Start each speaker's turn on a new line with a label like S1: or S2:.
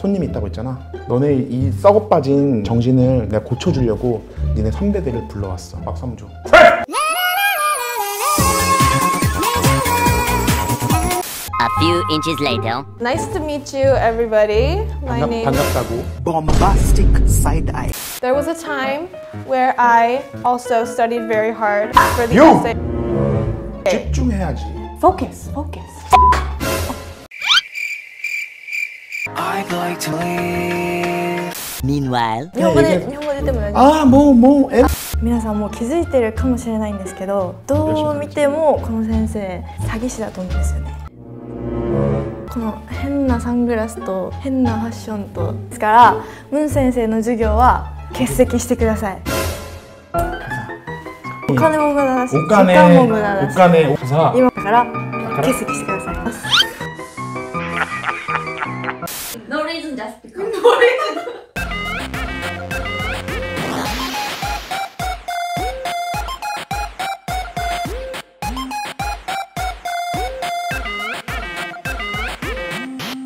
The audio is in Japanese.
S1: 손님이 있다고 했잖아. 너네 이 썩어 빠진 정신을 내가 고쳐주려고 니네 선배들을 불러왔어. 박수 한번 줘.
S2: A few inches later.
S3: Nice to meet you, everybody. My name.
S1: 반갑다고.
S4: Bombastic side eye.
S3: There was a time where I also studied very hard for the
S1: You!
S3: essay.
S1: 집중해야지.
S3: Focus, focus.
S4: I'd like to leave.
S2: Meanwhile.
S3: 日本語で言っても大丈夫。
S1: ああ、もう
S3: 皆さんもう気づいてるかもしれないんですけど、どう見てもこの先生詐欺師だと思うんですよね。この変なサングラスと変なファッションとですから、ムン先生の授業は欠席してください。お金も無駄だし、時間も無駄だし、今だから欠席してください。No reason, just because.